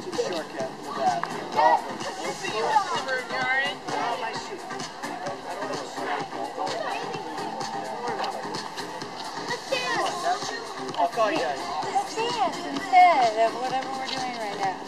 shortcut for that. We'll see you over, Jaren. I'll call you guys. Let's dance instead of whatever we're doing right now.